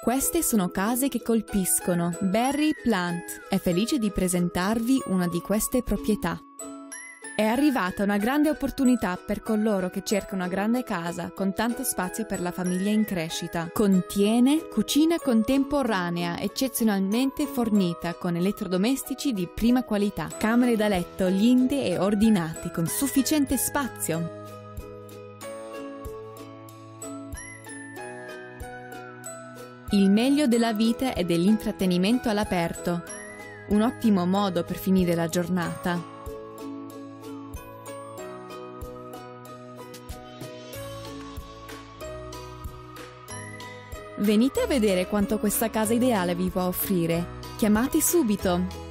Queste sono case che colpiscono. Barry Plant è felice di presentarvi una di queste proprietà. È arrivata una grande opportunità per coloro che cercano una grande casa con tanto spazio per la famiglia in crescita. Contiene cucina contemporanea eccezionalmente fornita con elettrodomestici di prima qualità, camere da letto linde e ordinate con sufficiente spazio. Il meglio della vita e dell'intrattenimento all'aperto. Un ottimo modo per finire la giornata. Venite a vedere quanto questa casa ideale vi può offrire. Chiamate subito!